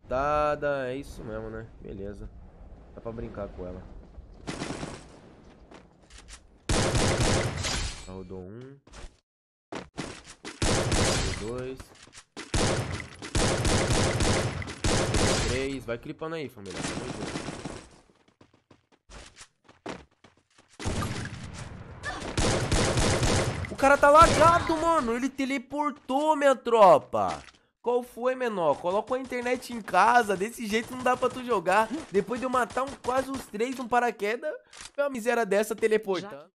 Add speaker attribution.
Speaker 1: Teleportada. É isso mesmo, né? Beleza. Dá pra brincar com ela. Já rodou um. Rodou dois. Rodou três. Vai clipando aí, família. Tamo junto. O cara tá lagado, mano. Ele teleportou, minha tropa. Qual foi, menor? Colocou a internet em casa. Desse jeito não dá pra tu jogar. Depois de eu matar quase os três no paraquedas, uma miséria dessa teleportando.